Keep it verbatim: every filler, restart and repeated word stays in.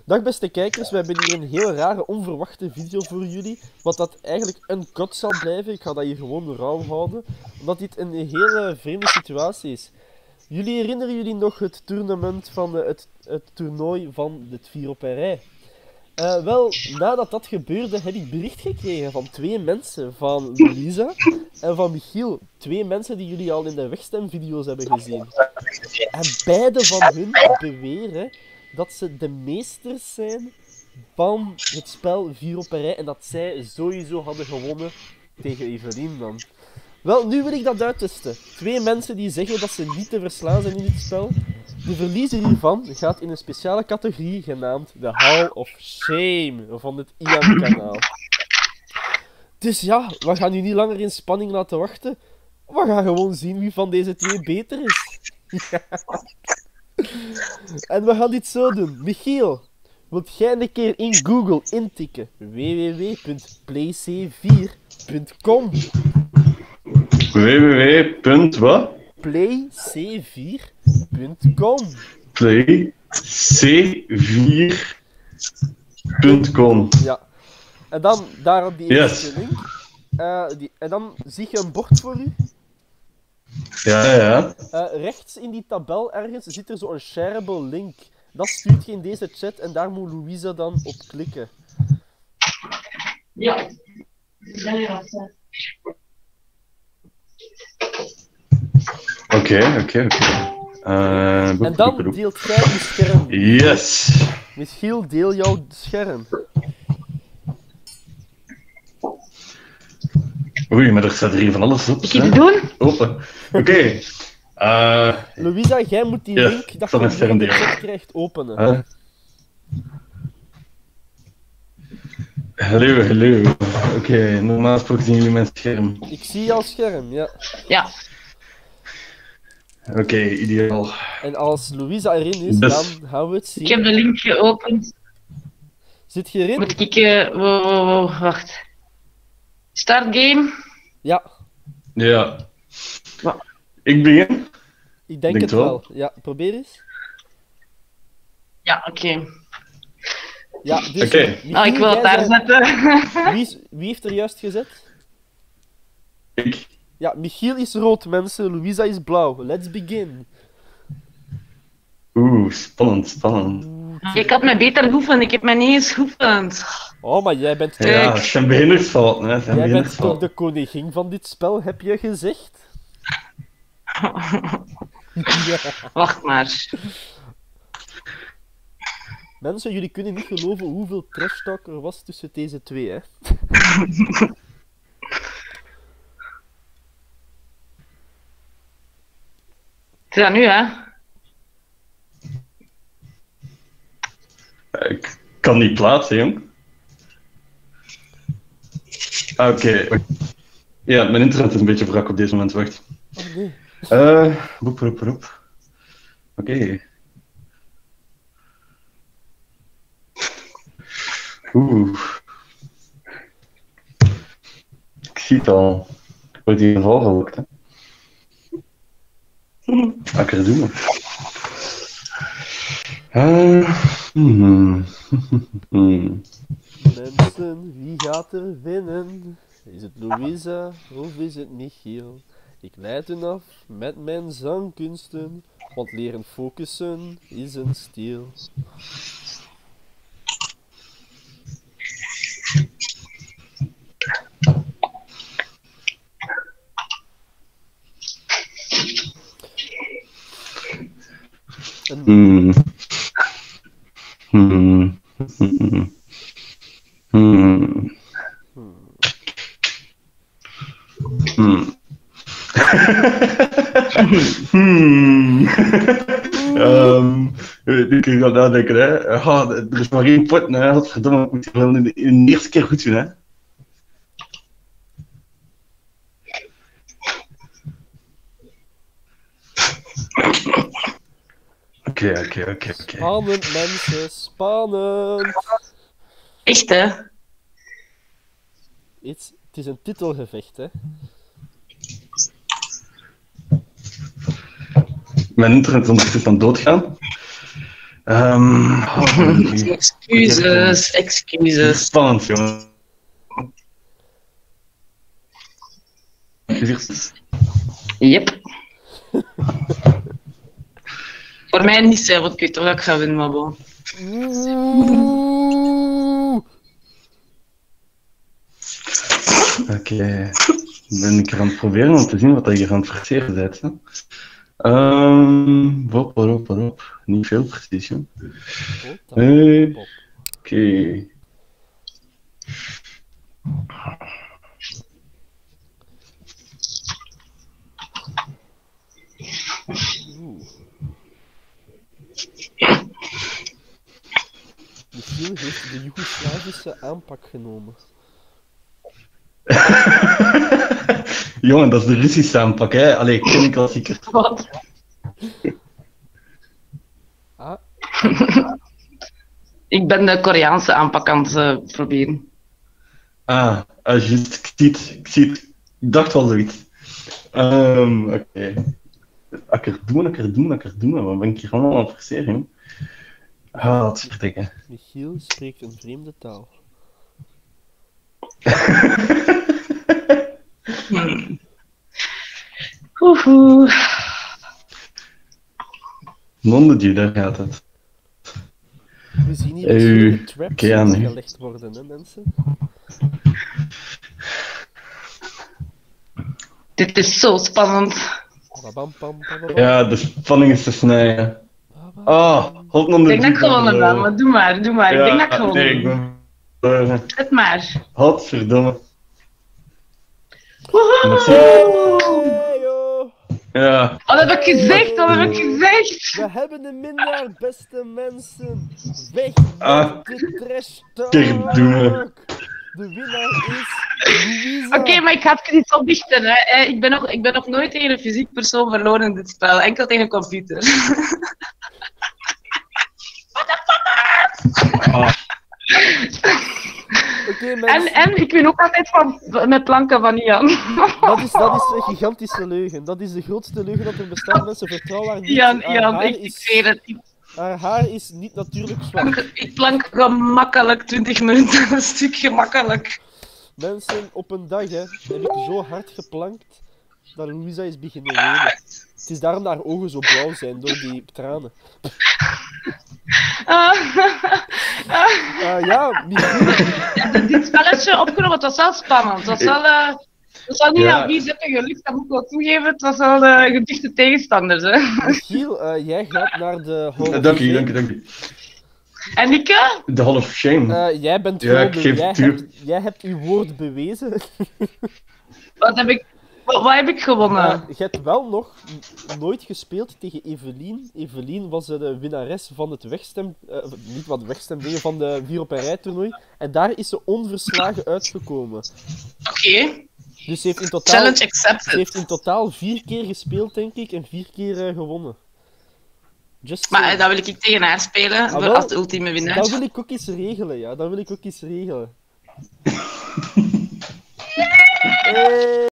Dag beste kijkers, we hebben hier een heel rare, onverwachte video voor jullie. Wat dat eigenlijk een kot zal blijven. Ik ga dat hier gewoon rauw houden. Omdat dit een hele vreemde situatie is. Jullie herinneren jullie nog het toernooi van de, het, het toernooi van het vier op een rij? Uh, wel, nadat dat gebeurde heb ik bericht gekregen van twee mensen, van Louisa en van Michiel. Twee mensen die jullie al in de wegstemvideo's hebben gezien. En beide van hun beweren dat ze de meesters zijn van het spel vier op een rij en dat zij sowieso hadden gewonnen tegen Evelien dan. Wel, nu wil ik dat uittesten. Twee mensen die zeggen dat ze niet te verslaan zijn in dit spel. De verliezer hiervan gaat in een speciale categorie genaamd de Hall of Shame van het Ian-kanaal. Dus ja, we gaan u niet langer in spanning laten wachten. We gaan gewoon zien wie van deze twee beter is. Ja. En we gaan dit zo doen. Michiel, wilt jij een keer in Google intikken w w w punt play c vier punt com? w w w. Wat? play c vier punt com. play c vier punt com. Ja. En dan daar op die Yes. eerste link. Uh, die, en dan zie je een bord voor u. Ja, ja. Uh, rechts in die tabel ergens zit er zo'n shareable link. Dat stuurt je in deze chat en daar moet Louisa dan op klikken. Ja. Ja, ja. Oké, oké, oké. En dan deelt jij je scherm. Yes! Michiel, deel jouw scherm. Oei, maar er staat hier van alles op. Ik iets doen? Open. Oké. Okay. Uh... Louisa, jij moet die ja, link dat je in de chat krijgt openen. Uh... Hallo, hallo. Oké, okay, normaal gesproken zien jullie mijn scherm. Ik zie jouw scherm, ja. Ja. Oké, okay, ideaal. En als Louisa erin is, dus... dan gaan we het zien. Ik heb de link geopend. Zit je erin? Moet ik... Uh, wow, wow, wow, wacht. Start game? Ja. Ja. Wat? Ik begin? Ik denk, denk het wel. wel. Ja, probeer eens. Ja, oké. Okay. Ja, dus... Okay. Oh, ik wil het daar zijn... zetten. Wie, is, wie heeft er juist gezet? Ik. Ja, Michiel is rood, mensen. Louisa is blauw. Let's begin. Oeh, spannend, spannend. Ik had me beter geoefend. Ik heb me niet eens geoefend. Oh, maar jij bent... Ja, het zijn beginnersfout, hè. Zijn jij bent toch de koningin van dit spel, heb je gezegd? Ja. Wacht maar. Mensen, jullie kunnen niet geloven hoeveel trash talk er was tussen deze twee, hè? Het is dat nu, hè? Ik kan niet plaatsen, jong. Oké. Okay. Ja, mijn internet is een beetje wrak op deze moment, wacht. Oh nee. Uh, roep, roep, roep. Oké. Okay. Oeh. Ik zie het al. Ik word hier geval gelokt, hè. Ga ik er doen? Uh, hmm. hmm. Mensen, wie gaat er winnen? Is het Louisa of is het Michiel? Ik leid hen af met mijn zangkunsten, want leren focussen is een stil. En... Hmm. Hmm. Hmm. Hmm. Hmm. hmm. um, ik ga nadenken, hè. Oh, er is maar één pot, hè. Godverdomme, ik moet het wel in de, in de eerste keer goed doen, hè. Oké, oké, oké, oké. Spannend, mensen, spannend. Echt, hè? Het, het is een titelgevecht, hè. Mijn internet is ondertussen aan doodgaan. Ehm oh, Excuses, excuses. Spannend, jongen. Eerst- Yep. Voor mij niet zo, want ik weet toch dat ik ga winnen, maar bon. Oeh. Oké, ben ik er aan het proberen om te zien wat je hier aan het verseren bent. Hè? Ehm, Wop, wop, wop. Niet veel precies, hè? Oh, dat Hey. pop. Oké. Oeh. Michiel heeft de Joegoslavische aanpak genomen. Jongen, dat is de Russische aanpak, hè? Allee, ken ik klassieker. Wat? Ah, Ik ben de Koreaanse aanpak aan het eh, proberen. Ah, ah juist, ik zie het, ik zie het. Ik dacht wel zoiets. Ehm, oké. Okay. Als ik er doen, als ik er doen, als ik er doen, wat ben ik hier allemaal aan het verseren, joh? Ah, dat is verdikken. Michiel spreekt een vreemde taal. Hmm. Oehoe. Non de Dieu, daar gaat het. We zien hier Eh, verschillende traps oké, ja, nee. gelegd worden, hè, mensen? Dit is zo spannend. Babam, pam, pam, pam, Ja, de spanning is te snijden. babam. Ah, hold non Ik de denk dat ik Dieu. gewonnen ben, maar doe maar, doe maar. Ik denk dat ik gewonnen nee, ik ben. ben verloren. Zet maar. Godverdomme. Woehoe! Hey, joh. Ja, Wat heb ik gezegd? Wat heb ik gezegd? We hebben een minnaar, beste mensen. Weg Ah. met de trash talk. Kerdoemen. De winnaar is Louisa. Oké, maar ik ga het niet opdichten. Hè. Eh, Ik, ben nog, ik ben nog nooit tegen een fysiek persoon verloren in dit spel. Enkel tegen een computer. ah, Oké, En, mensen. en ik win ook altijd van, met planken van Ian. Dat is, dat is een gigantische leugen. Dat is de grootste leugen dat er bestaat. Mensen, vertrouw haar niet. Ian, haar, Ian, haar ik, ik is, weet het. Ik, haar haar is niet natuurlijk zwart. ik plank gemakkelijk twintig minuten een stuk gemakkelijk. Mensen, op een dag hè, heb ik zo hard geplankt dat Louisa is beginnen wenen. Het is daarom dat haar ogen zo blauw zijn, door die tranen. Ah, Uh, ja, Michiel, dit spelletje opgenomen, het was wel spannend. Het was wel, eh, het was wel niet Ja. aan wie zetten gelukt, dat moet ik wel toegeven. Het was wel uh, gedichte tegenstanders. Hè. Michiel uh, jij gaat naar de Hall of dank u, Fame. dank u, dank u. En Nikke? De Hall of Shame. Uh, jij bent Ja, gewoon ik de- geef jij, het u. hebt, jij hebt uw woord bewezen. Wat heb ik, wat, wat heb ik gewonnen? Uh, je hebt wel nog n- nooit gespeeld tegen Evelien. Evelien was uh, de winnares van het wegstem... Uh, niet wat wegstemdingen, van de vier op een rij toernooi. En daar is ze onverslagen uitgekomen. Oké, Dus ze heeft in totaal... challenge Ze accepted. heeft in totaal vier keer gespeeld, denk ik, en vier keer uh, gewonnen. Just Maar saying. uh, dat wil ik tegen haar spelen, Ah, voor wel, als de ultieme winnaar. Dat wil ik ook eens regelen, ja. Dat wil ik ook eens regelen. Hey.